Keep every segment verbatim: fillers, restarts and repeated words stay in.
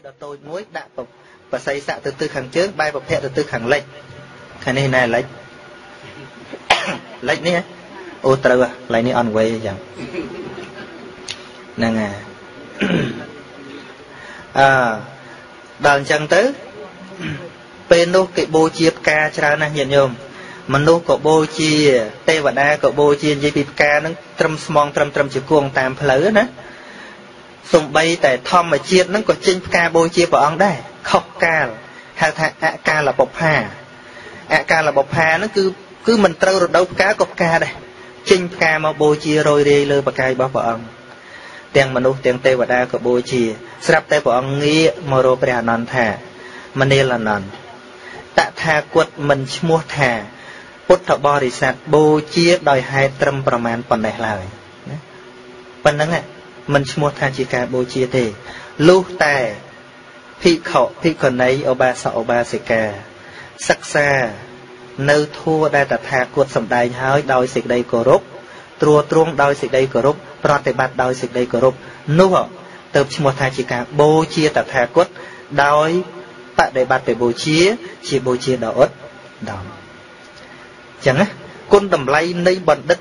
đợt tôi muối đạ bọc và xây xạ từ từ hàng trước bay bọc hẹ từ từ hàng lệch cái này này lệch lệch ní ô trâu à lại ní on quay chẳng nè à à đàn chân tới bên đâu cái bô chia ca ra nè nhận nhôm mình đâu có bô chia tê và đa có bô chia dây bịp ca nó trâm smong trâm trâm chữ cuồng tam phở nữa sùng bay tại thom mà chia nó có trên ca bô chia vào ông đây khóc ca hay thà ạ ca là bọc hà ạ ca là bọc hà nó cứ cứ mình trâu rồi đâu cá cọc ca đây trên ca mà bô chia rồi đi lơ bạc cay bọc vào ông tiếng mình đâu tiếng tê và đa có bô chia sắp tê vào ông nghĩ moro bè non thà mình đi là non tạ thà quật mình mua thà bút thọ bò thì sạch bô chia đòi hai trămประมาณ phần này là phần đó mình mua thà chỉ cả bô chia thì lúc tài phi khẩu phi còn ấy ở ba sọ ba sợi cà sắc xa nơi thua đây tạ thà quật sầm đài hói đòi xịt đây cổ rúc trùa truông đòi xịt đây cổ rúc prot bát đòi xịt đây cổ rúc nô tập mua thà chỉ cả bô chia tạ thà quật đòi tạ để bát để bô chia chỉ bô chia đỏ ớt đỏ chẳng á côn đầm lay nơi bận đất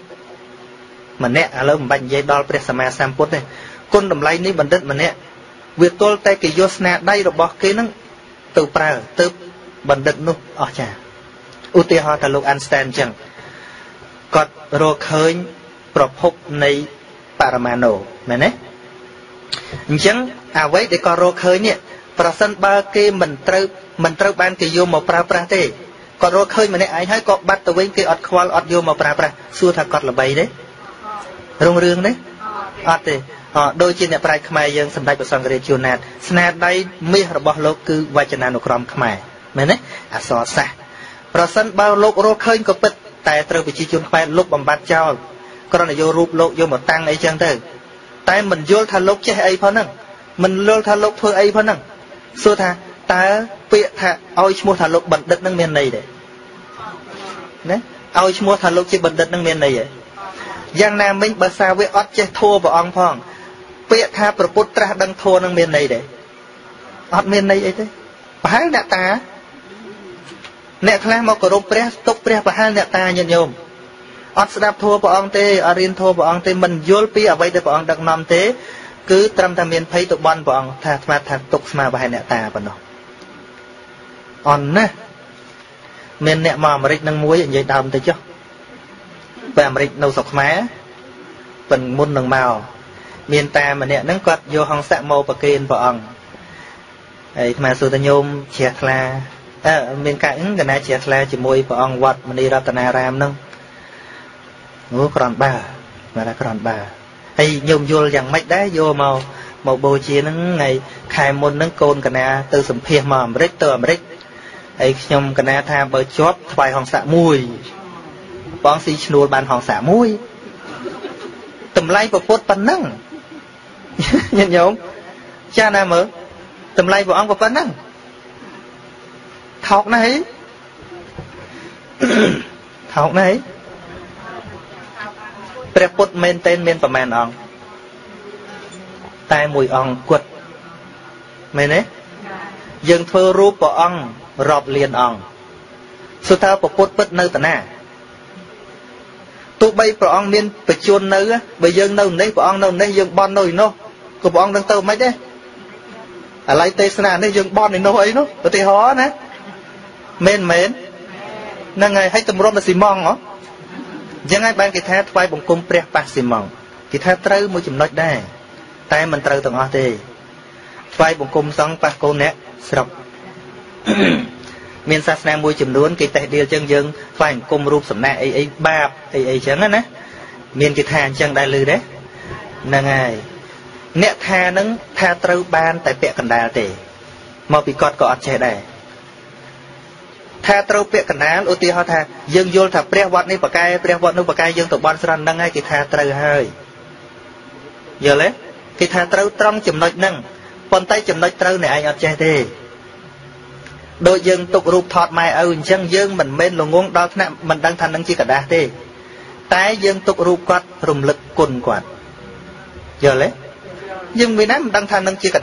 mà nè à lâu mình dây đo pre sama samput này côn đầm lay nơi bận đất mà nè việc tôi tay cái yosna đây rồi bỏ cái nó từ pra từ bận đất luôn ở chả ưu họ ta lúc understand chẳng còn rồi khơi propop này paramano này nè chẳng à vậy để có rồi khơi nè person ba cái mình trâu mình trâu ban cái vô một pra pra thế còn rồi khơi mà nè ai hay có bắt tàu với cái ọt khoal ọt vô mà pra pra xua thà cọt là bay đấy rong rương đấy ọt thì họ đôi trên nè prai khmai dương sầm đại bờ sông Great Junat snap đây miរបស់លោកគឺវចនានុក្រមខ្មែរមែនទេអសរសាស្ត្រប្រសិនបើលោករកឃើញក៏ពិតតែត្រូវប្រជាជនខ្មែរលុបបំបត្តិចោលគ្រាន់តែយករូបលោកយកមកតាំងអីចឹងទៅតែមិនយល់ថាលោកចេះអីផងហ្នឹងមិនយល់ថាលោកធ្វើអីផងហ្នឹងសួរថាតើពាក្យថាឲ្យឈ្មោះថាលោកបណ្ឌិតនឹងមានន័យទេណាឲ្យឈ្មោះថាលោកជាបណ្ឌិតនឹងមានន័យទេយ៉ាងណាមិញបើសាវាអត់ចេះធัวព្រះអង្គផងពាក្យថាប្រពុតត្រាស់ដឹងធัวនឹងមានន័យទេអត់មានន័យអីទេប្រហែលអ្នកតាអ្នកខ្លះមកគោរពព្រះទុកព្រះប្រហែលអ្នកតាញាតិញោមអត់ស្ដាប់ធัวព្រះអង្គទេអត់រៀនធัวព្រះអង្គទេមិនយល់ពីអ្វីដែលព្រះអង្គដឹកនាំទេគឺត្រឹមតែមានភ័យទៅបន់ព្រះអង្គថាស្មាតថាទុកស្មាប្រហែលអ្នកតាប៉ុណ្ណោះអន់ណាមានអ្នកមកអាមេរិកនឹងមួយនិយាយដើមទៅចុះពេលអាមេរិកនៅស្រុកខ្មែរប៉ុនមុននឹងមកមានតាម្នាក់ហ្នឹងគាត់យកហង្ស័កមកប្រគេនព្រះអង្គហើយអាត្មាសួរតាញោមជ្រះថ្លាអឺមានកាក់ហ្នឹងកណាជ្រះថ្លាជាមួយព្រះអង្គវត្តមនីរតនារាមហ្នឹងអូក្រនបាមកថាក្រនបាហើយញោមយល់យ៉ាងម៉េចដែរយកមកមកបូជាហ្នឹងថ្ងៃខែមុនហ្នឹងកូនកណាទៅសម្ភាសមកអាមេរិកទៅអាមេរិកហើយខ្ញុំកណាថាបើជាប់ថ្វាយហង្ស័កមួយបងស៊ីឈ្នួលបានហង្ស័កមួយតម្លៃប្រពុតប៉ុណ្ណឹងញាតិញោមចាណាមើលតម្លៃព្រះអង្គប៉ុណ្ណឹងថោកណាស់ហីថោកណាស់ហីព្រះពុទ្ធមែនតែនមានប្រមាណអង្គតែមួយអង្គគត់មែនទេយើងធ្វើរូបព្រះអង្គរាប់លានអង្គសុទ្ធតែព្រះពុទ្ធពិតនៅតាណាទោះបីព្រះអង្គមានបច្ចុប្បន្ននៅបើយើងនៅនេះព្រះអង្គនៅនេះយើងបន់នៅឯនោះក៏ព្រះអង្គនឹងទៅមិនទេឥឡូវទេសនានេះយើងបន់ឯនោះអីនោះឧទាហរណ៍ណាមែនមែនហ្នឹងហើយឲ្យតម្រុំទៅស៊ីម៉ងហ៎អញ្ចឹងហើយបានគេថាថ្វាយបង្គំព្រះប៉ះស៊ីម៉ងគេថាត្រូវមួយចំណុចដែរតែមិនត្រូវទាំងអស់ទេថ្វាយបង្គំសង្ឃប៉ះកូនអ្នកស្រុកមានសាសនាមួយចំនួនគេតេះដៀលអញ្ចឹងយើងថ្វាយបង្គំរូបសំណាកអីអីបាបអីអីអញ្ចឹងណាមានគេថាអញ្ចឹងដែរឮទេហ្នឹងហើយអ្នកថានឹងថាត្រូវបានតែពាក់កណ្ដាលទេមកពីគាត់ក៏អត់ចេះដែរថាត្រូវពាក់កណ្ដាលឧទាហរណ៍ថាយើងយល់ថាព្រះវត្តនេះបកែព្រះវត្តនោះបកែយើងទៅបន់ស្រន់ហ្នឹងហើយគេថាត្រូវហើយយល់ទេគេថាត្រូវត្រង់ចំណុចហ្នឹងប៉ុន្តែចំណុចត្រូវអ្នកឯងអត់ចេះទេដូចយើងទុករូបថតម៉ែឪអញ្ចឹងយើងមិនមែនល្ងងដល់ថ្នាក់មិនដឹងថានឹងជាกระดาษទេតែយើងទុករូបគាត់រំលឹកគុណគាត់យល់ទេយើងមិនណាមិនដឹងថានឹងជាกระดาษ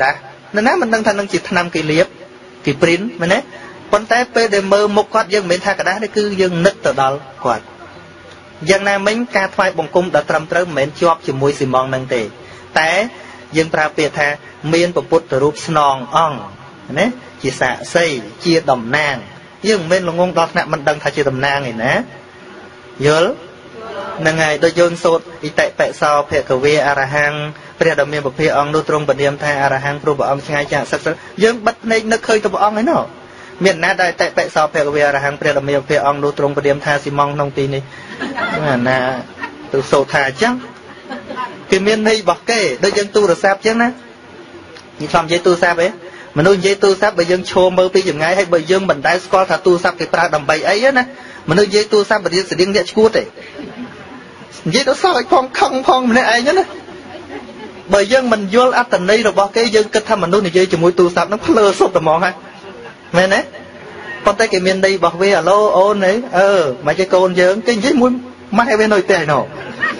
nên á mình đang thành đang chỉ tham kỳ liệp kỳ print mà nè con té pe để mơ một quạt dương mình thay cả đá đấy cứ dương nứt từ đó quạt dân nam mình ca thoại bồng cung đã trầm trớ mình chọp chỉ mùi xì mong năng tề té dương pra biệt tha miên bậc bút từ rúp snong ong nè chỉ xạ xây chia đầm nang dương mình là ngôn đọt nè mình đang thay chia đầm nang này nè nhớ năng ngày đôi dương sốt ý tệ pẹ sao pẹ cầu vi arahang pẹ đầm miên bậc pẹ ong đôi trong bậc điềm thay arahang pro bậc ong ngay chả sắc sắc dương bắt này nó khơi từ bậc ong ấy nó miền Nam đại tại tại sao phải về arahang pẹ đầm miên pẹ ong đôi trong bậc điềm thay xi mong nông tì này là na từ sốt thà chăng cái miền này bọc kê đôi dương tu được sáp chăng nè như làm dây tu sáp ấy mà nuôi dây tu sáp bởi dương show mơ pi chừng ngày hay bởi dương mình đai score thà tu sáp cái pra đầm bầy ấy á nè mà nuôi dây tu sáp bởi dương sẽ điên nhẹ chuột đấy dây đó sao phong không phong mình ai nhá nè bởi dương mình vô áp tần này rồi bỏ cái dương kết tham mình nuôi này dây chỉ mũi tu sáp nó lơ sốt tầm mòn ha mẹ nè con tay cái miền đây bỏ về alo ôn đấy ờ mấy cái con dương cái dây mũi mai bên nồi tè nổ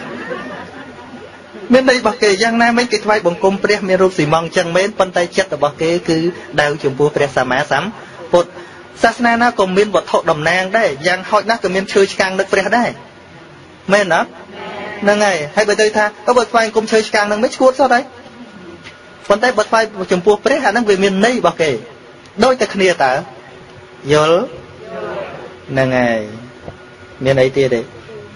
miền đây bậc kề giang nam mấy cái vai bồng cung pre miền ruột xì mong chân miền con tay chất ở bậc kề cứ đào chủng pua pre sa má sắm một sát na còn miền vật thọ đầm nang đấy giang hỏi nát còn miền chơi cang nước pre đấy miền đó nâng ngày hay bây giờ tha có bậc vai cùng chơi cang nâng mấy cuốn sao đấy con tay bậc vai chủng pua pre hà nâng về miền đây bậc kề đôi ta khnia ta nhớ nâng ngày miền ấy tia đấy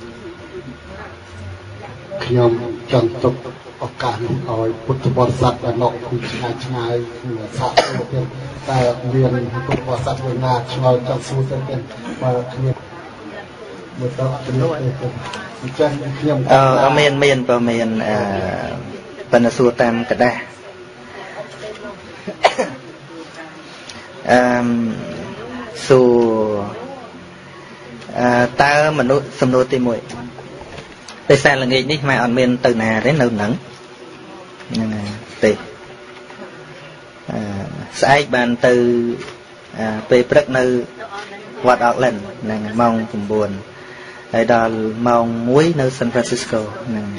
ខ្ញុំចង់ទុកឱកាសនេះឲ្យពុទ្ធបរិស័ទដែលនៅពីឆ្ងាយឆ្ងាយសាកទៅតែមានពុទ្ធបរិស័ទមួយណាឆ្ងល់ចង់សួរទៅទៀតបើខ្ញុំមើលទៅជំនួសទៅអញ្ចឹងខ្ញុំអឺមានមានបើមានអឺបណ្ឌសួរតាមកដាស់អឺសួរអឺតើមនុស្សសំណួរទីមួយแต่แสนละเงียดนี่มาอ่อนเมียนตื่นนาได้หนึ่งหนังนั่นไงตีสายบานตือไปปรึกในวัดออกเลนนั่นไงมองผมบุญไอ้ดอลมองมุ้ยในซานฟรานซิสโกนั่น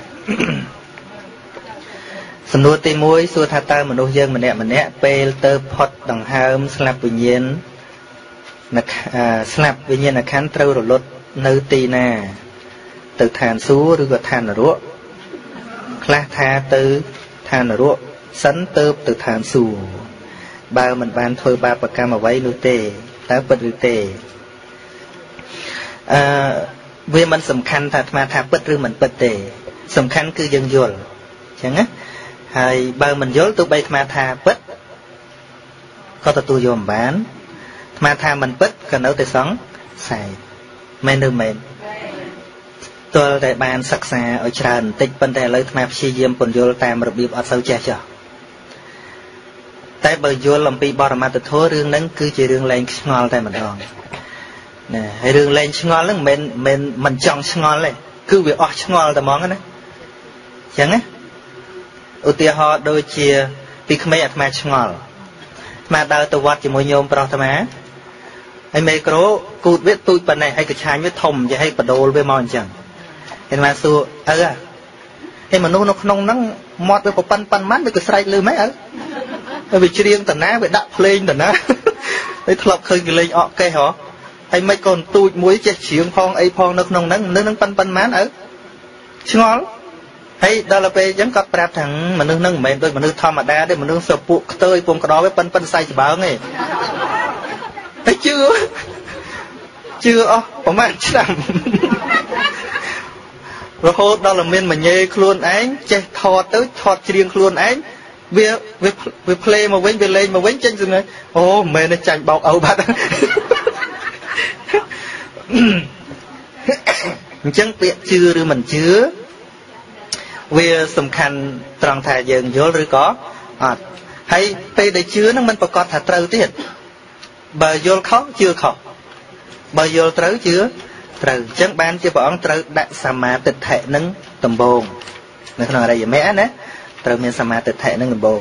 สำนวนตีมุ้ยส่วนท่าตามนุษย์ยังมันเนี่ยมันเนี่ยเปลเตอร์พอดดังหามสลับวิญญาณนักสลับวิญญาณนักขันเตาหลุดในตีนาtừ thàn xú rồi thàn rúa, khla tha từ thàn rúa, sấn tơ từ thàn xú, bao mình ban thôi ba bậc cam mà vay nuôi tê, táo bật nuôi tê, vì mình sầm khăn thật mà thà bật rồi mình bật tê, sầm khăn cứ dân dồn, chẳng á, hay bao mình dốt tụi bay mà thà bật, có tụi tôi dồn bán, mà thà mình bật còn nấu tới sống, xài, men đưa menตัวแต่บานศึกษาเอาชาญติดปัญหาเลยมาพิจิตรปนโยลตามระเบียบอัศวินเจ้าจ่อแต่เบอร์โยลลำปีบอร์มาตัวทั่วเรื่องนั้นคือจะเรื่องแรงชงอลแต่มันดองเนี่ยให้เรื่องแรงชงอลแล้วมันมันมันจังชงอลเลยคือวิออกชงอลแต่มองกันนะอย่างนี้อุติหะโดยเชียปีขมิ้นมาชงอลมาดาวตัววัดจะมวยโยมปลอดธรรมะไอ้เมโครกูดเวทตุยปันไหนไอ้กระชายเวททมจะให้ประโดลไปมองจังเห็นไหมสู้เออเห็นมันนู้นนงนั่งมอดไปปปันปันมันไปกระใส่เลยไหมเออไปเชียงแต่น้าไปดักเพลงแต่น้าไปทลบเคยกินเลยออกแกเหรอไอ้ไม่ก่อนตุยมวยจะเฉียงพองไอ้พองนกนงนั่งนึกนั่งปันปันมันเออชิงอลไอ้ดาราไปยังกัดแปรถังมันนึกนั่งเหม็นด้วยมันนึกธรรมดาด้วยมันนึกสปุกเตยปมกระดอไว้ปันปันใส่จะบ้าไงไอ้เชื่อเชื่ออ๋อผมไม่ใช่เราโหดดอลลาร์เมนมันเย่คล้วนเองเจ๊ถอดtớiถอดเชียงคล้วนเองเวียเวียเวียเพลย์มาเว้นเวียเลนมาเว้นจังจังเลยโอ้เมย์น่ะจังบอกเอาบัดจังเปียชื่อหรือมันชื่อเวียสำคัญตรังถ่ายเยิงเยอะหรือก็อ่ะให้ไปได้ชื่อนั่นมันประกอบถ่ายเต้าที่บาโยลเขาชื่อเขาบาโยลเต้าชื่อត្រូវចឹងបានជាព្រះអង្គត្រូវដាក់សមាទិដ្ឋិនឹងដំបូងនៅក្នុងអរិយមគ្គណាត្រូវមានសមាទិដ្ឋិនឹងដំបូង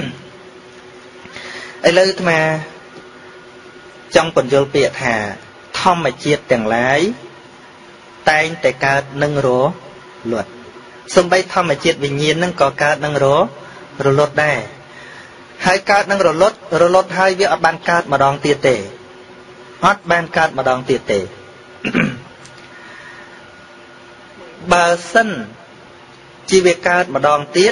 ឥឡូវអាត្មាចង់បញ្យល់ពាក្យថាធម្មជាតិទាំងឡាយតែងតែកើតនឹងរលត់សូម្បីធម្មជាតិវិញ្ញាណនឹងក៏កើតនឹងររលត់ដែរហើយកើតនឹងរលត់រលត់ហើយវាអត់បានកើតម្ដងទៀតទេអត់បានកើតម្ដងទៀតទេបើសិនជាវាកើតម្ដងទៀត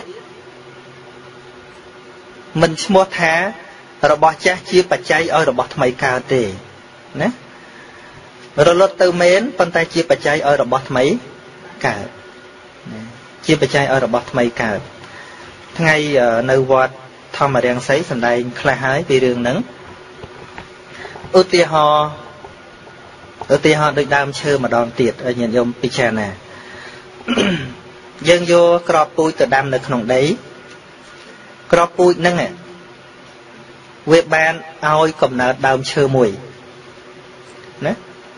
មិនឈ្មោះថារបស់ចាស់ជាបច្ច័យឲ្យរបស់ថ្មីកើតទេណារលត់ទៅមែនប៉ុន្តែជាបច្ច័យឲ្យរបស់ថ្មីកើតជាបច្ច័យឲ្យរបស់ថ្មីកើតថ្ងៃនៅវត្តធម្មរាំងសីសម្ដែងខ្លះហើយពីរឿងហ្នឹងឧទាហរណ៍ឧទាហរណ៍ដូចដើមឈើម្ដងទៀតឲ្យញាតិញោមពិចារណាយើងយកក្របពូជទៅដាំនៅក្នុងដីក្របពូជហ្នឹងវាបានឲ្យកំណើតដើមឈើមួយណា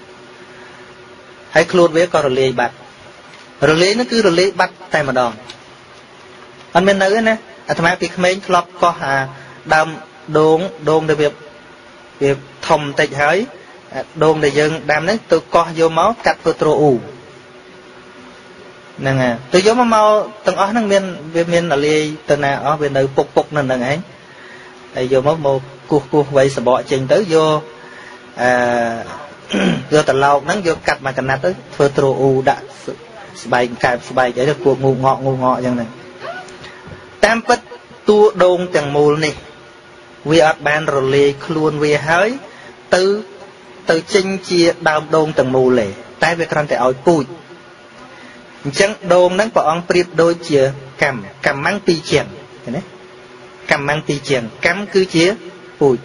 ហើយខ្លួនវាក៏រលាយបាត់រលាយនោះគឺរលាយបាត់តែម្ដងអត់មាននៅទេណាអាត្មាពីក្មេងធ្លាប់កោះអាដើមដូងដូងដែលវាវាធំតិចហើយដូងដែលយើងដាំហ្នឹងទៅកោះយកមកកាត់ធ្វើទ្រអ៊ូហ្នឹងហើយទៅយកមកមកទាំងអស់ហ្នឹងមានវាមានរលាយទៅណាអស់វានៅពុកពុកនៅហ្នឹងឯងហើយយកមកមកគោះគោះវៃសបកចេញទៅយកអឺយកត្រឡោកហ្នឹងយកកាត់មកកណាត់ទៅធ្វើទ្រអ៊ូដាក់ស្បែកកែបស្បែកអីទៅពួកងូងក់ងូងក់អញ្ចឹងហ្នឹងតាមពិតតួដូងទាំងមូលនេះវាអត់បានរលាយខ្លួនវាហើយទៅទៅចេញជាដើមដូងទាំងមូលទេតែវាគ្រាន់តែឲ្យពូជអញ្ចឹងដូងហ្នឹងព្រះអង្គប្រៀបដូចជាកម្មកម្មੰពីរជាងឃើញទេកម្មੰពីរជាងកម្មគឺជាពូជ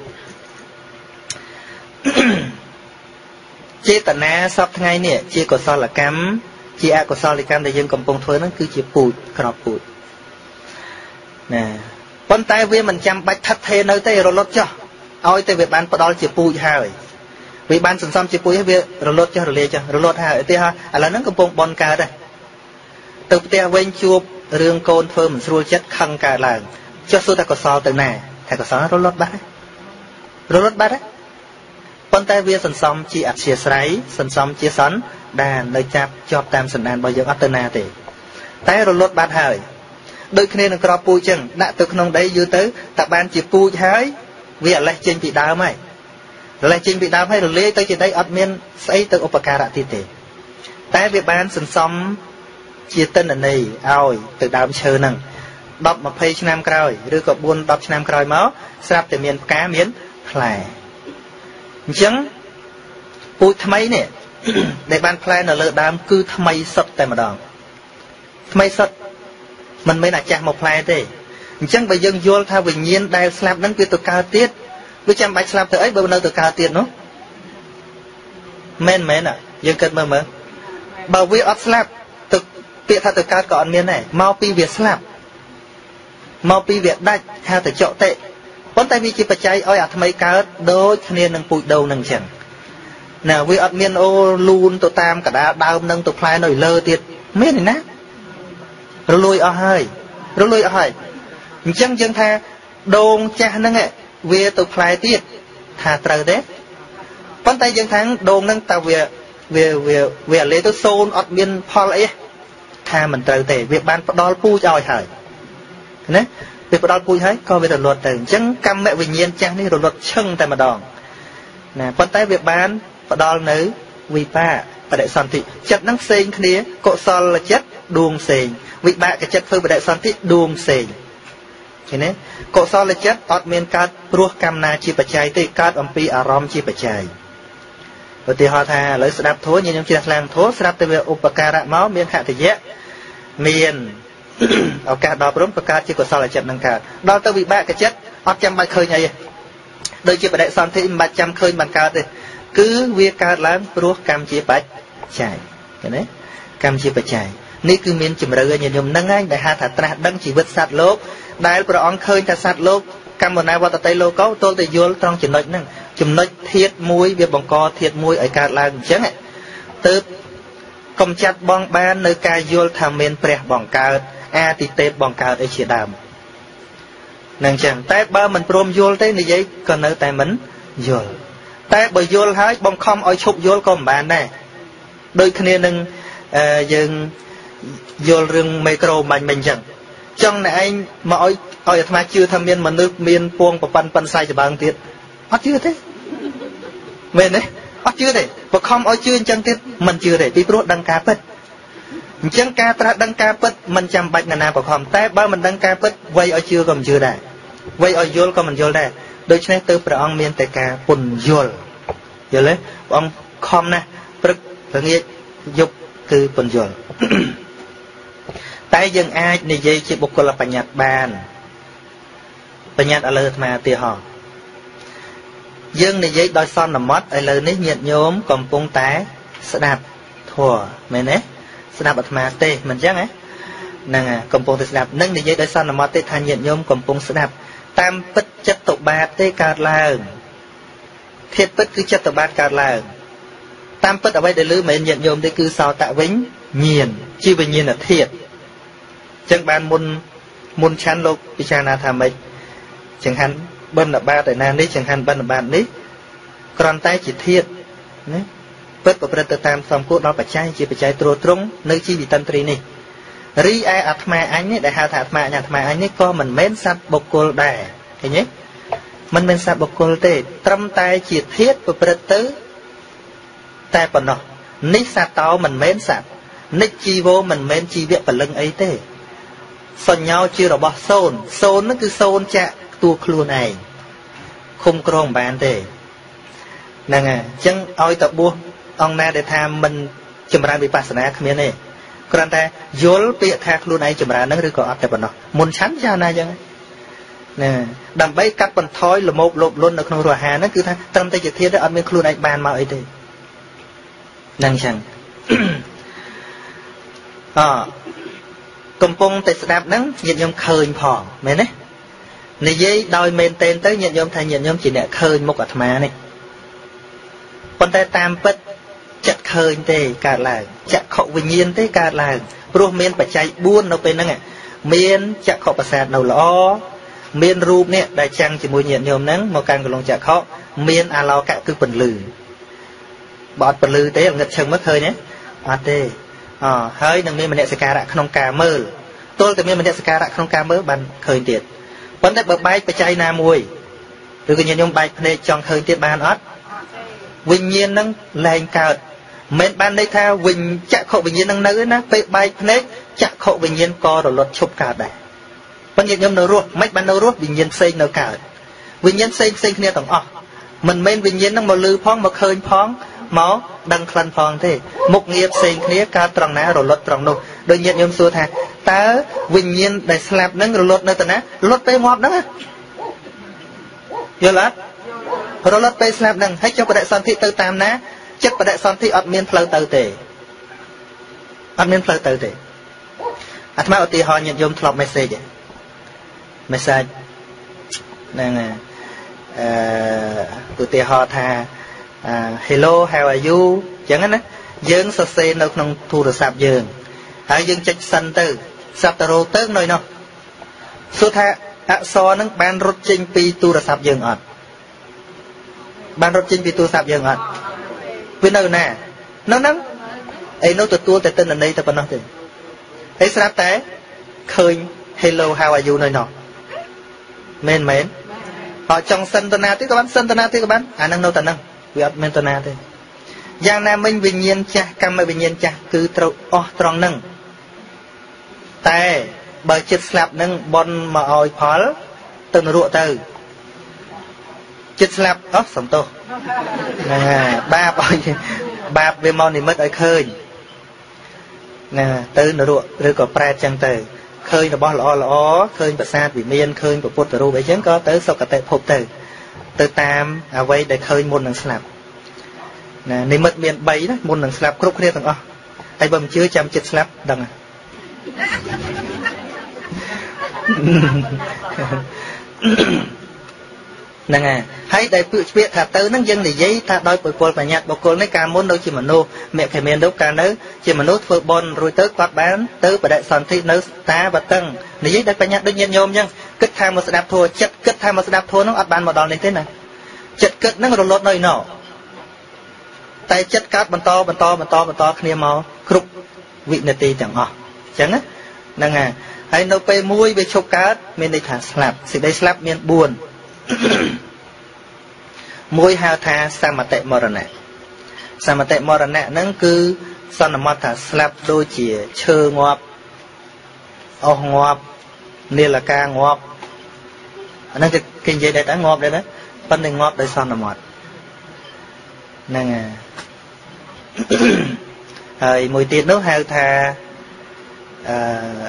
ចេតនាសពថ្ងៃនេះជាកុសលកម្មជាអកុសលកម្មដែលយើងកំពុងធ្វើហ្នឹងគឺជាពូជក្របពូជណាប៉ុន្តែវាមិនចាំបាច់ថិតថេរនៅទេរលត់ចុះឲ្យតែវាបានផ្ដល់ជាពូជហើយវាបានសន្សំជាពូជហើយវារលត់ចុះរលាយចុះរលត់ហើយឧទាហរណ៍ឥឡូវហ្នឹងកំពុងបនកើតដែរទៅផ្ទះវិញជួបរឿងកូនធ្វើមិនស្រួលចិត្តខឹងកើតឡើងចុះសួរតែកុសលទៅណាតែកុសលរលត់បាត់រលត់បាត់ប៉ុន្តែវាសន្សំជាអធ្យាស្រ័យសន្សំជាសន្តាននៅចាប់ជាប់តាមសន្តានរបស់យើងអត់ទៅណាទេតែរលត់បាត់ហើយដូចគ្នានឹងក្របពូជចឹងដាក់ទៅក្នុងដីយូរទៅតែបានជាពូជហើយវាអលេះចេញពីដើមហើយរលេះចេញពីដើមហើយរលាយទៅជាដីអត់មានស្អីទៅឧបការៈទៀតទេតែវាបានសន្សំជាទិន្នន័យឲ្យទៅដើមឈើហ្នឹងដប់ម្ភៃឆ្នាំក្រោយឬក៏បួនដប់ឆ្នាំក្រោយមកស្រាប់តែមានផ្កាមានផ្លែអញ្ចឹងពូជថ្មីនេះដែលបានផ្លែនៅលើដើមគឺថ្មីសុទ្ធតែម្ដងថ្មីសុទ្ធមិនមែនអាចាស់មកផ្លែទេអញ្ចឹងបើយើងយល់ថាវិញ្ញាណដែលស្លាប់ហ្នឹងវាទៅកើតទៀតវាចាំបាច់ស្លាប់ទៅអីបើនៅទៅកើតទៀតនោះមែនមែនយើងគិតមើលមើលបើវាអត់ស្លាប់ទៅពាក្យថាទៅកើតក៏អត់មានដែរមកពីវាស្លាប់មកពីវាដាច់ហៅទៅចកតិប៉ុន្តែវាជាបច្ច័យឲ្យអាថ្មីកើតដូចគ្នានឹងពូជដូងនឹងអញ្ចឹងណាវាអត់មានអូលូនទៅតាមកដាលដើមនឹងទៅផ្លែនៅលើទៀតមានទេណារលួយអស់ហើយរលួយអស់ហើយអញ្ចឹងយើងថាដូងចាស់ហ្នឹងវាទៅផ្លែទៀតថាត្រូវទេប៉ុន្តែយើងថាដូងហ្នឹងតើវាវាវាវាលេទៅសូនអត់មានផលអីថាមិនត្រូវទេវាបានផ្ដល់ពូជឲ្យហើយណាវាផ្ដល់ពូជហើយក៏វារលត់ទៅអញ្ចឹងកម្មវិញ្ញាណចាស់នេះរលត់ឈឹងតែម្ដងណាប៉ុន្តែវាបានផ្ដល់នៅវិបាកបដិសន្ធិចិត្តហ្នឹងផ្សេងគ្នាកុសលចិត្តដួងផ្សេងវិបាកចិត្តធ្វើបដិសន្ធិដួងផ្សេងឃើញទេកុសលចិត្តអត់មានកើតព្រោះកម្មណាជាបច្ច័យទេកើតអំពីអារម្មណ៍ជាបច្ច័យឧទាហរណ៍ថាឥឡូវស្ដាប់ធម៌ញញុំជ្រះថ្លាធម៌ស្រាប់តែវាឧបការៈមកមានហតិយៈមានឱកាសដល់ព្រមបង្កើតជាកុសលចិត្តនឹងកើតដល់ទៅវិបាកចិត្តអត់ចាំបាច់ឃើញអីទេដូចជាបដិសន្ធិមិនបាច់ចាំឃើញបានកើតទេគឺវាកើតឡើងព្រោះកម្មជាបច្ច័យឃើញទេកម្មជាបច្ច័យនេះគឺមានជំរឿញាតិញោមហ្នឹងឯងដែលហៅថាត្រាស់ដឹងជីវិតសត្វលោកដែលព្រះអង្គឃើញថាសត្វលោកកម្មណាវត្តតីលោកោទល់តែយល់ត្រង់ចំណុចហ្នឹងចំណុចធាតុមួយវាបង្កធាតុមួយឲ្យកើតឡើងអញ្ចឹងទើបកំចាត់បងបាននៅការយល់ថាមានព្រះបង្កើតអាទិទេពបង្កើតអីជាដើមនឹងអញ្ចឹងតែបើមិនព្រមយល់ទេនិយាយក៏នៅតែមិនយល់តែបើយល់ហើយបង្ខំឲ្យឈប់យល់ក៏មិនបានដែរដូចគ្នានឹងយើងយល់រឿងមីក្រូបាញ់មិញអញ្ចឹងចង់តែឯងមកឲ្យឲ្យអាត្មាជឿថាមានមនុស្សមានពងប្រប៉ាន់ប៉ាន់សាយច្បងទៀតអត់ជឿទេមែនទេអត់ជឿទេបខំឲ្យជឿអញ្ចឹងទៀតមិនជឿទេពីព្រោះដឹងការពិតអញ្ចឹងការត្រាស់ដឹងការពិតមិនចាំបាច់ណាណាបខំតែបើមិនដឹងការពិតវ័យឲ្យជឿក៏មិនជឿដែរវ័យឲ្យយល់ក៏មិនយល់ដែរដូច្នេះទៅព្រះអង្គមានតែការពន្យល់យល់ទេព្រះអង្គខំណាស់ព្រឹកល្ងាចយប់គឺពន្យល់តែយើងអាចនិយាយជាបុគ្គលបញ្ញត្តិបានបញ្ញត្តិឥឡូវអាត្មាឧទាហរណ៍យើងនិយាយដោយសន្មត់ឥឡូវនេះញាតិញោមកំពុងតែស្ដាប់ធម៌មែនទេស្ដាប់អាត្មាទេមិនអញ្ចឹងហ៎ហ្នឹងហើយកំពុងតែស្ដាប់នឹងនិយាយដោយសន្មត់ទេថាញាតិញោមកំពុងស្ដាប់តាមពិតចិត្តតុបាតទេកើតឡើងធាតុពិតគឺចិត្តតុបាតកើតឡើងតាមពិតអ្វីដែលឮមិនញាតិញោមទេគឺសោតវិញ្ញាណជាវិញ្ញាណធាតុអញ្ចឹងបានមុនមុនឆាន់លោកពិចារណាថាម៉េចចង្ហាន់បិណ្ឌបាតឯណានេះចង្ហាន់បិណ្ឌបាតនេះគ្រាន់តែជាធាតុណាពិតប្រព្រឹត្តទៅតាមសំគួរដល់បច្ច័យជាបច្ច័យត្រួតត្រងនៅជីវិតន្ត្រីនេះរីឯអាត្មាអញនេះដែលហៅថាអាត្មាអញអាត្មាអញនេះក៏មិនមែនសត្វបុគ្គលដែរឃើញទេមិនមែនសត្វបុគ្គលទេត្រឹមតែជាធាតុប្រព្រឹត្តទៅតែប៉ុណ្ណោះនេះសត្វតោមិនមែនសត្វនិច្ចជីវោមិនមែនជីវៈពលឹងអីទេសញ្ញោជារបស់សូន្យសូន្យនោះគឺសូន្យចាក់តួខ្លួនឯងឃុំក្រងមិនបានទេហ្នឹងហើយអញ្ចឹងឲ្យតបួសអង្គណាដែលថាមិនចម្រើនវិបស្សនាគ្មានទេគ្រាន់តែយល់ពាក្យថាខ្លួនឯងចម្រើនហ្នឹងឬក៏អត់តែប៉ុណ្ណោះមុនឆាន់យ៉ាងណាអញ្ចឹងណាដើម្បីកាត់បន្ថយលមោបលោភលន់នៅក្នុងរស់អាហារហ្នឹងគឺថាត្រឹមតែជាធាតុទេអត់មានខ្លួនឯងបានមកអីទេហ្នឹងអញ្ចឹងអកំពុងតែស្ដាប់ហ្នឹងញាតិញោមឃើញផងមែនទេនិយាយដោយមែនតែនទៅញាតិញោមថាញាតិញោមជាអ្នកឃើញមុខអាត្មានេះប៉ុន្តែតាមពិតចិត្តឃើញទេកើតឡើងចក្ខុវិញ្ញាណទេកើតឡើងព្រោះមានបច្ច័យបួននៅពេលហ្នឹងមានចក្ខុប្រសាទនៅល្អមានរូបនេះដែលចាំងជាមួយញាតិញោមហ្នឹងមកកាន់កន្លងចក្ខុមានអាឡោកៈគឺពន្លឺបើអត់ពន្លឺទេងឹតឈឹងមកឃើញទេអត់ទេអហើយនឹងមានមនសិការៈក្នុងការមើលទល់តែមានមនសិការៈក្នុងការមើលបានឃើញទៀតប៉ុន្តែបើបែកបច្ច័យណាមួយឬក៏ញាតិញោមបែកភ្នែកចង់ឃើញទៀតបានអត់វិញ្ញាណនឹងលែងកើតមិនបានន័យថាវិញ្ចក្ខុវិញ្ញាណនឹងនៅទេណាពេលបែកភ្នែកចក្ខុវិញ្ញាណក៏រលត់ឈប់កើតដែរប៉ុន្តែញាតិញោមនៅរស់មិនបាននៅរស់វិញ្ញាណផ្សេងនៅកើតវិញ្ញាណផ្សេងផ្សេងគ្នាទាំងអស់មិនមែនវិញ្ញាណនឹងមកលឺផងមកឃើញផងមកដឹងក្លិនផងទេមុខងារផ្សេងគ្នាកើតត្រង់ណារលត់ត្រង់នោះដូចញាតិញោមសួរថាតើវិញ្ញាណដែលស្លាប់នឹងរលត់នៅទៅណារលត់ពេលងាប់ហ្នឹងយល់អត់រលត់ពេលស្លាប់ហ្នឹងហើយចុះបដិសន្ធិទៅតាមណាចិត្តបដិសន្ធិអត់មានផ្លូវទៅទេអត់មានផ្លូវទៅទេអាត្មាឧទាហរណ៍ញាតិញោមធ្លាប់ message message ហ្នឹងអឺឧទាហរណ៍ថា hello how are you អញ្ចឹងណាយើងសរសេរនៅក្នុងទូរស័ព្ទយើងហើយយើងចុចសិនទៅសັບតរោទៅនៅនោះសួរថាអក្សរហ្នឹងបានរត់ចេញពីទូរស័ព្ទយើងអត់បានរត់ចេញពីទូរស័ព្ទយើងអត់វានៅណានៅហ្នឹងអីនោះទទួលតែទិន្នន័យតែប៉ុណ្ណោះទេហើយស្រាប់តែឃើញ hello how are you នៅនោះមែនមែនអត់ចង់សិនតនាទៀតក៏បានសិនតនាទៀតក៏បានអាហ្នឹងនៅតែហ្នឹងវាអត់មានតនាទេយ៉ាងណាមិញវិញ្ញាណចាស់កម្មវិញ្ញាណចាស់គឺត្រូវអស់ត្រង់ហ្នឹងតែបើចិត្តស្លាប់ហ្នឹងបនមកឲ្យផលទៅនរកទៅចិត្តស្លាប់អស់សំទោសហ្នឹងហើយបាបឲ្យបាបវាមកនិមិត្តឲ្យឃើញណាទៅនរកឬក៏ប្រែតចឹងទៅឃើញរបស់ល្អល្អឃើញប្រាសាទវិមានឃើញពុទ្ធរូបអីចឹងក៏ទៅសុគតិភពទៅទៅតាមអ្វីដែលឃើញមុននឹងស្លាប់ណានិមិត្តមានបីណាមុននឹងស្លាប់គ្រប់គ្នាទាំងអស់ហើយបើមិនជឿចាំចិត្តស្លាប់ដឹងហ្នឹងហើយហើយដែលពាក្យពាក្យថាទៅហ្នឹងយើងនិយាយថាដោយបុគ្គលបញ្ញត្តិបុគ្គលនេះកាលមុននៅជាមនុស្សមគ្គមានរូបកាលនៅជាមនុស្សធ្វើបុណ្យរួចទៅគាត់បានទៅបដិសន្ធិនៅតាវតឹងនិយាយដោយបញ្ញត្តិដូចញាតិញោមអញ្ចឹងគិតថាមកស្ដាប់ធម៌ចិត្តគិតថាមកស្ដាប់ធម៌ហ្នឹងអត់បានមកដល់នេះទេណាចិត្តគិតហ្នឹងរលត់នៅណោតែចិត្តកើតបន្តបន្តបន្តបន្តគ្នាមកគ្រប់វិនាទីទាំងអស់អញ្ចឹងហ្នឹងហើយហហើយនៅពេលមួយវាឈប់កើតមានន័យថាស្លាប់សេចក្តីស្លាប់មានបួនមួយហៅថាសមតិមរណៈសមតិមរណៈហ្នឹងគឺសន្មតថាស្លាប់ដូចជាឈើងាប់អស់ងាប់នីលកាងាប់អាហ្នឹងគេនិយាយដែរថាងាប់ដែរណាប៉ុន្តែងាប់ដោយសន្មតហ្នឹងហើយមួយទៀតនោះហៅថាអឺ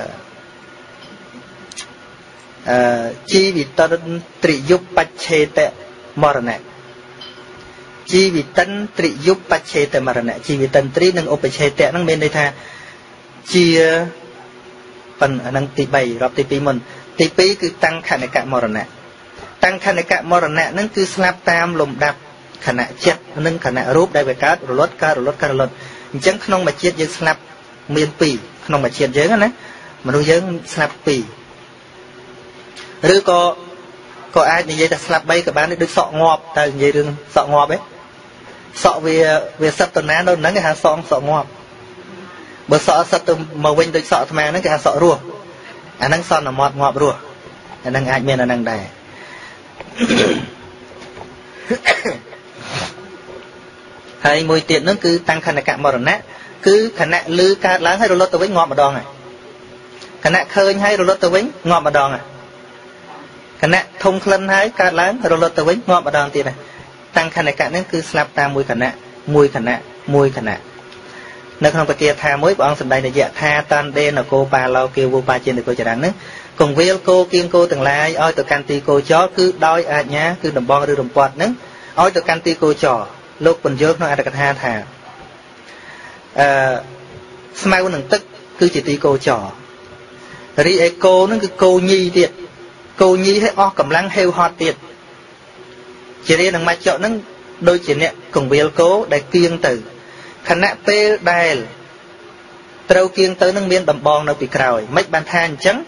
អឺជីវិតន្តិយុបបច្ឆេតមរណៈជីវិតន្តិយុបបច្ឆេតមរណៈជីវិតន្ត្រីនិងឧបច្ឆេតហ្នឹងមានន័យថាជាប៉ុណ្ណឹងទីបីរាប់ទីពីរមុនទីពីរគឺតាំងខណកមរណៈតាំងខណកមរណៈហ្នឹងគឺស្លាប់តាមលំដាប់ខណៈចិត្តនិងខណៈរូបដែលវាកើតរលត់កើតរលត់កើតរលត់អញ្ចឹងក្នុងមួយជាតិយើងស្លាប់មានពីរក្នុងមួយជាតិយើងណាមនុស្សយើងស្លាប់ពីរឬក៏ក៏អាចនិយាយថាស្លាប់បីក៏បានដូចសក់ងាប់តើនិយាយរឿងសក់ងាប់ឯងសក់វាវាសិតតណានៅហ្នឹងគេហៅសក់សក់ងាប់បើសក់សិតទៅមកវិញដូចសក់អាត្មាហ្នឹងគេហៅសក់រស់អាហ្នឹងសន្មតងាប់រស់អាហ្នឹងអាចមានអាហ្នឹងដែរហើយមួយទៀតហ្នឹងគឺតាំងខណកមរណៈគឺខណៈលឺកើតឡើងហើយរលត់ទៅវិញងាប់ម្ដងហើយខណៈឃើញហើយរលត់ទៅវិញងាប់ម្ដងហើយខណៈធំក្លិនហើយកើតឡើងរលត់ទៅវិញងាប់ម្ដងទៀតហើយតាំងខណកៈហ្នឹងគឺស្លាប់តាមមួយខណៈមួយខណៈមួយខណៈនៅក្នុងបកាថាមួយព្រះអង្គសម្ដែងនិយថាតាន់ដេនគោបាលោគាវោបាចេនគោចរាំងហ្នឹងកងវាលគោគៀងគោទាំងឡាយឲ្យទៅកាន់ទីគោចរគឺដោយអាជ្ញាគឺដំបងឬរំពាត់ហ្នឹងឲ្យទៅកាន់ទីគោចរលោកបញ្យល់ក្នុងអត្ថកថាថាអឺស្មៅនឹងទឹកគឺជាទីគោចររីឯគោហ្នឹងគឺគោញីទៀតគោញីឲ្យអស់កម្លាំងហេវហត់ទៀតជារៀននឹងមកចកហ្នឹងដូចជាអ្នកកងវាលគោដែលគៀងទៅខណៈពេលដែលត្រូវគៀងទៅនឹងមានដំបងនៅពីក្រោយមិនបានថាអញ្ចឹង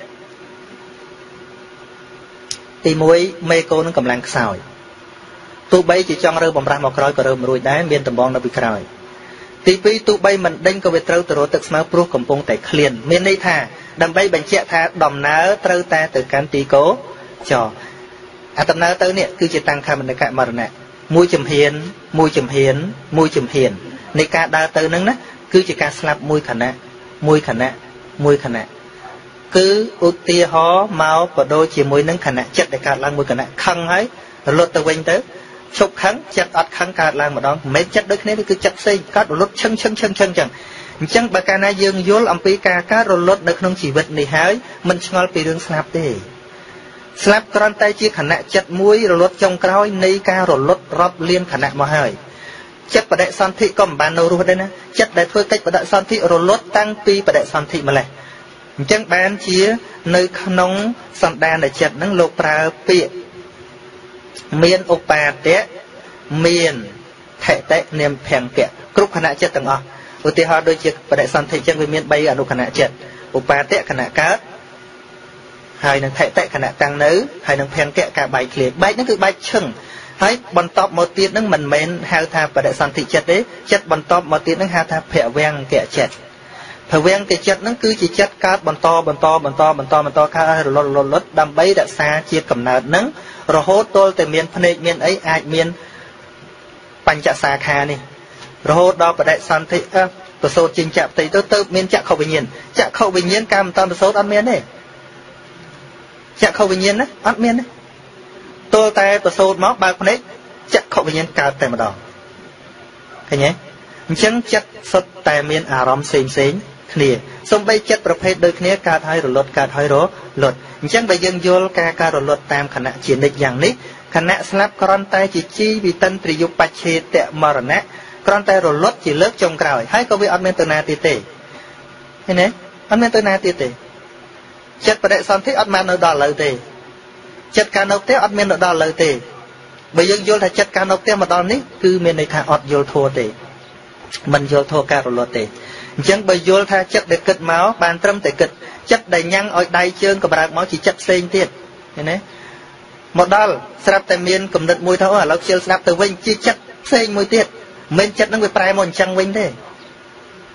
ទីមួយមេគោនឹងកម្លាំងខ្សោយទោះបីជាចង់រើបំរាស់មកក្រោយក៏រើមិនរួចដែរមានដំបងនៅពីក្រោយទីពីរទោះបីមិនដេញក៏វាត្រូវទៅរកទឹកស្មៅព្រោះកំពុងតែឃ្លានមានន័យថាដើម្បីបញ្ជាក់ថាដំណើរត្រូវតែទៅកាន់ទីគោចរអាដំណើរទៅនេះគឺជាតាំងខណកមរណៈមួយចំហៀនមួយចំហៀនមួយចំហៀននៃការដើរទៅនឹងណាគឺជាការស្លាប់មួយខណៈមួយខណៈមួយខណៈគឺឧទាហរណ៍មកបដូរជាមួយនឹងខណៈចិត្តដែលកើតឡើងមួយខណៈខឹងហើយរលត់ទៅវិញទៅឈប់ខឹងចិត្តអត់ខឹងកើតឡើងម្ដងមិនមែនចិត្តដូចគ្នានេះគឺចិត្តផ្សេងកើតរលត់ឈឹងឈឹងឈឹងឈឹងចឹងអញ្ចឹងបើកាលណាយើងយល់អំពីការកើតរលត់នៅក្នុងជីវិតនេះហើយមិនឆ្ងល់ពីរឿងស្លាប់ទេស្លាប់គ្រាន់តែជាខណៈចិត្តមួយរលត់ចុងក្រោយនៃការរលត់រាប់លានខណៈមកហើយចិត្តបដិសន្ធិក៏មិនបាននៅរស់ដែរណាចិត្តដែលធ្វើកិច្ចបដិសន្ធិរលត់តាំងពីបដិសន្ធិម្លេះអញ្ចឹងបានជានៅក្នុងសន្តានចិត្តហ្នឹងលោកប្រើពាក្យមានឧបាទៈមានថេតិនាមភង្គៈគ្រប់ខណៈចិត្តទាំងអស់ឧទាហរណ៍ដូចជាបដិសន្ធិអញ្ចឹងវាមានបីអនុខណៈចិត្តឧបាទៈខណៈកើតហើយនឹងថេតិខណៈតាំងនៅហើយនឹងភង្គៈការបែកឃ្លាបែកហ្នឹងគឺបែកឈឹងហើយបន្តមកទៀតហ្នឹងមិនមែនហៅថាបដិសន្ធិចិត្តទេចិត្តបន្តមកទៀតហ្នឹងហៅថាភវង្គៈចិត្តភវង្គៈចិត្តហ្នឹងគឺជាចិត្តកើតបន្តបន្តបន្តបន្តបន្តកើតរលត់រលត់ដើម្បីរក្សាជាតិកំណើតហ្នឹងរហូតទល់តែមានភ្នែកមានអីអាចមានបញ្ចសាខានេះរហូតដល់បដិសន្ធិប្រសូតជិញ្ចៈផ្ទៃទៅទៅមានចក្ខុវិញ្ញាណចក្ខុវិញ្ញាណកាលមិនតាន់ប្រសូតអត់មានទេចក្ខុវិញ្ញាណណាអត់មានទេទល់តែប្រសូតមកបើកភ្នែកចក្ខុវិញ្ញាណកើតតែម្ដងឃើញទេអញ្ចឹងចិត្តសុទ្ធតែមានអារម្មណ៍ផ្សេងផ្សេងគ្នាសូម្បីចិត្តប្រភេទដូចគ្នាកើតហើយរលត់កើតហើយរលត់អញ្ចឹងបើយើងយល់ការការរលត់តាមខណៈជានិច្ចយ៉ាងនេះខណៈស្លាប់គ្រាន់តែជាជីវិតន្ទ្រយុបច្ឆេតមរណៈគ្រាន់តែរលត់ជាលើកចុងក្រោយហើយក៏វាអត់មានទៅណាទៀតទេឃើញទេអត់មានទៅណាទៀតទេចិត្តបដិសន្ធិអត់បាននៅដល់ឥឡូវទេចិត្តការនៅផ្ទះអត់មាននៅដល់ឥឡូវទេបើយើងយល់ថាចិត្តការនៅផ្ទះមកដល់នេះគឺមានន័យថាអត់យល់ធម៌ទេមិនយល់ធម៌ការរលត់ទេអញ្ចឹងបើយល់ថាចិត្តដែលគិតមកបានត្រឹមតែគិតចិត្តដែលញ៉ាំងឲ្យដៃជើងកម្រើកមកជាចិត្តផ្សេងទៀតឃើញទេមកដល់ស្រាប់តែមានគំនិតមួយថាអូឥឡូវខ្ជិលស្ដាប់ទៅវិញជាចិត្តផ្សេងមួយទៀតមិនចិត្តនឹងវាប្រែមកអញ្ចឹងវិញទេឃ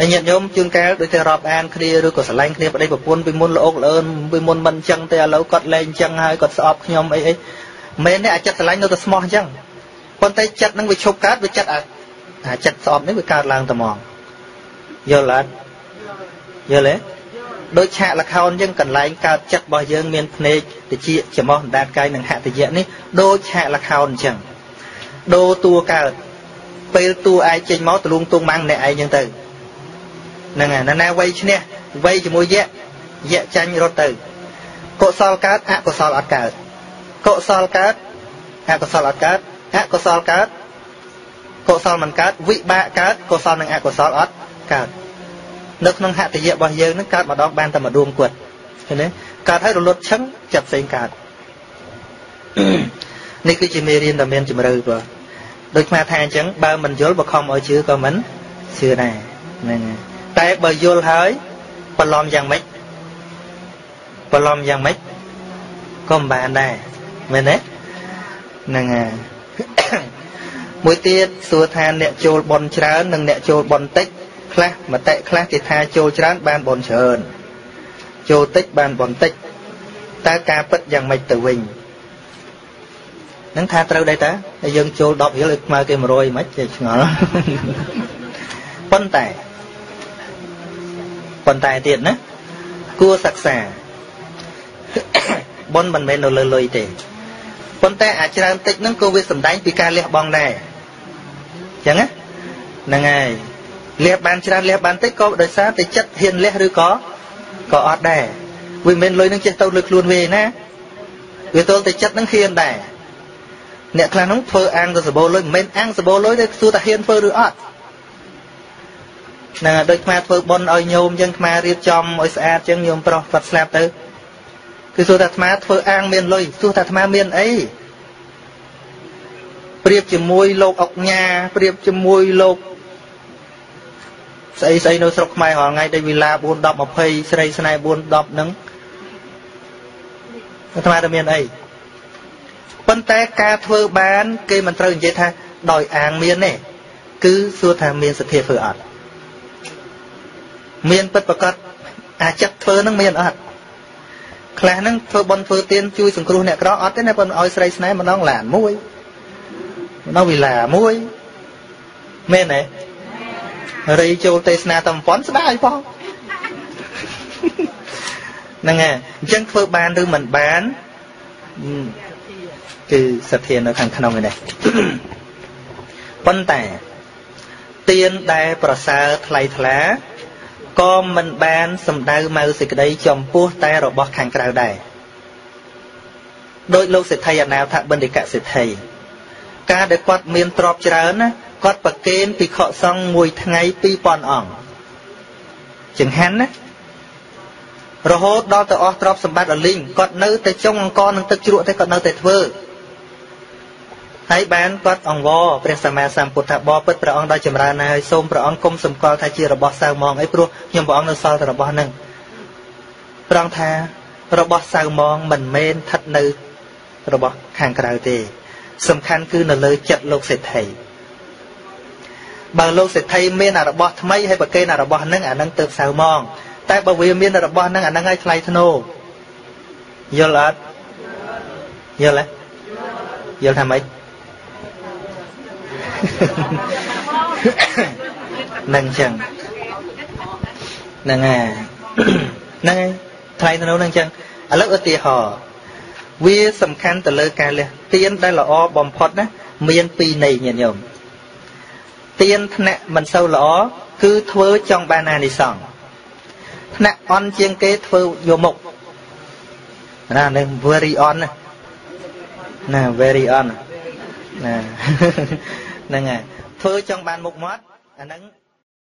ហើយញាតិញោមជួនកាលដូចតែរាប់អានគ្នាឬក៏ស្រឡាញ់គ្នាប្តីប្រពន្ធពីមុនល្អកលឿនពីមុនមិនអញ្ចឹងទេឥឡូវគាត់លែងអញ្ចឹងហើយគាត់ស្អប់ខ្ញុំអីអីមែនទេអាចចិត្តស្រឡាញ់នៅតែស្មោះអញ្ចឹងប៉ុន្តែចិត្តនឹងវាឈប់កើតវាចិត្តអាចិត្តស្អប់នេះវាកើតឡើងតែហ្មងយល់អត់យល់ទេដូចឆាកល្ខោនអញ្ចឹងកន្លែងកើតចិត្តរបស់យើងមានភ្នែកតិចច្រមុះអណ្ដាតកាយនិងហតិយៈនេះដូចឆាកល្ខោនអញ្ចឹងដូរតួកើតពេលតួឯងចេញមកទលួងទងម៉ាំងអ្នកឯងអញ្ចឹងទៅហ្នឹងហើយណាណាវ័យឈ្នះវ័យជាមួយយៈយៈចាញ់រត់ទៅកុសលកើតអកុសលអត់កើតកុសលកើតអកុសលអត់កើតអកុសលកើតកុសលមិនកើតវិបាកកើតកុសលនិងអកុសលអត់កើតនៅក្នុងហតិយៈរបស់យើងនឹងកើតម្ដងបានតែម្ដងគាត់ឃើញទេកើតហើយរលត់ឈឹងចាប់ផ្សេងកើតនេះគឺជាមេរៀនដ៏មានជំរឿបងដូចស្មាថាអញ្ចឹងបើមិនយល់បខំឲ្យជឿក៏មិនជឿដែរហ្នឹងហើយតែបើយល់ហើយបន្លំយ៉ាងម៉េចបន្លំយ៉ាងម៉េចក៏មិនបានដែរមែនទេហ្នឹងហើយមួយទៀតសួរថាអ្នកចូលបន់ច្រើននិងអ្នកចូលបន់តិចខ្លះមតិខ្លះគេថាចូលច្រើនបានបន់ច្រើនចូលតិចបានបន់តិចតើការពិតយ៉ាងម៉េចទៅវិញនឹងថាត្រូវដែរតាហើយយើងចូលដប់រៀលឲ្យស្មើគេ100មិនចេះឆ្ងល់ប៉ុន្តែប៉ុន្តែទៀតណាគួរសិក្សាបន់មិនមែននៅលើលុយទេប៉ុន្តែអាច្រើនតិចហ្នឹងក៏វាសំដែងពីការលះបង់ដែរអញ្ចឹងណាហ្នឹងហើយលះបានច្រើនលះបានតិចក៏ដោយសារតែចិត្តហ៊ានលះឬក៏ក៏អត់ដែរវាមិនមែនលុយនឹងចេះទៅលើខ្លួនវាណាវាទល់តែចិត្តនឹងហ៊ានដែរអ្នកខ្លះនោះធ្វើអាំងទៅសបោលុយមិនមែនអាំងសបោលុយទេសួរថាហ៊ានធ្វើឬអត់ហ្នឹងដូចខ្មែរធ្វើបុណ្យឲ្យញោមអញ្ចឹងខ្មែររៀបចំឲ្យស្អាតអញ្ចឹងញោមប្រុសគាត់ស្លាប់ទៅគឺសួរថាអាត្មាធ្វើអាំងមានលុយសួរថាអាត្មាមានអីប្រៀបជាមួយលោកអុកញ៉ាប្រៀបជាមួយលោកស្អីស្អីនៅស្រុកខ្មែររាល់ថ្ងៃដូចវិឡាbốnដប់20ស្រីស្នេហ៍bốnដប់ហ្នឹងអាត្មាទៅមានអីប៉ុន្តែការធ្វើបានគេមិនត្រូវនិយាយថាដោយអាងមានទេគឺសួរថាមានសទ្ធាធ្វើអត់មានពិតប្រកបអាចិត្តធ្វើហ្នឹងមានអត់ខ្លះហ្នឹងធ្វើបន់ធ្វើទានជួយសង្គ្រោះអ្នកក្រអត់ទេណាប៉ុន្តែឲ្យស្រីស្នេហ៍ម្ដងឡានមួយម្ដងវិឡាមួយមែនទេរីចូលទេសនាតំប៉ុនស្ដាយផងហ្នឹងហើយអញ្ចឹងធ្វើបានឬមិនបានគឺសទ្ធានៅខាងក្នុងនេះប៉ុន្តែទានដែលប្រសើរថ្លៃថ្លាក៏មិនបានសម្ដៅមកសេចក្តីចំពោះតែរបស់ខាងក្រៅដែរដោយលោកសេដ្ឋីអនាថបណ្ឌិកសេដ្ឋីការដែលគាត់មានទ្រព្យច្រើនណាគាត់ប្រគេនភិក្ខុសង្ឃមួយថ្ងៃពីរពាន់អង្គចង្ហាន់ណារហូតដល់ទៅអស់ទ្រព្យសម្បត្តិអលីងគាត់នៅតែចុងអង្គនឹងទឹកជ្រក់តែគាត់នៅតែធ្វើហើយបានគាត់អង្វរព្រះសម្មាសម្ពុទ្ធថាបពិតព្រះអង្គដល់ចម្រើនហើយសូមព្រះអង្គគុំសម្គាល់ថាជារបស់សៅម៉ងអីព្រោះខ្ញុំព្រះអង្គនៅសល់តែរបស់ហ្នឹងព្រះអង្គថារបស់សៅម៉ងមិនមែនស្ថិតនៅរបស់ខាងក្រៅទេសំខាន់គឺនៅលើចិត្តលោកសេដ្ឋីបើលោកសេដ្ឋីមានរបស់ថ្មីហើយប្រគេនរបស់ហ្នឹងអាហ្នឹងទៅសៅម៉ងតែបើវាមានរបស់ហ្នឹងអាហ្នឹងឲ្យថ្លៃធ្នូយល់អត់យល់ទេយល់ថាម៉េចនឹងចឹងហ្នឹងហើយហ្នឹងហើយថ្លៃធ្នូហ្នឹងចឹងឥឡូវឧទាហរណ៍វាសំខាន់ទៅលើការលះទានដែលល្អបំផុតណាមានពីរន័យញាតិញោមទានថ្នាក់មិនសូវល្អគឺធ្វើចង់បានអានិសង្សថ្នាក់អន់ជាងគេធ្វើយកមុខណានឹង very on ណា very on ណាហ្នឹងហើយធ្វើចង់បានមុខមាត់អាហ្នឹង